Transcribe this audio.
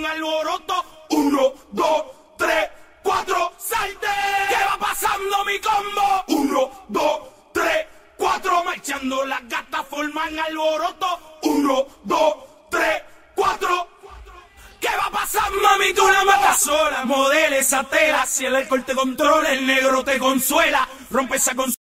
alboroto. 1, 2, 3, 4, salte. ¿Qué va pasando mi combo? 1, 2, 3, 4, marchando las gatas forman alboroto. 1, 2, 3, 4. ¿Qué va pasando? Mami, tú la matas sola. Modela esa tela. Si el alcohol te controla, el negro te consuela. Rompe esa consola.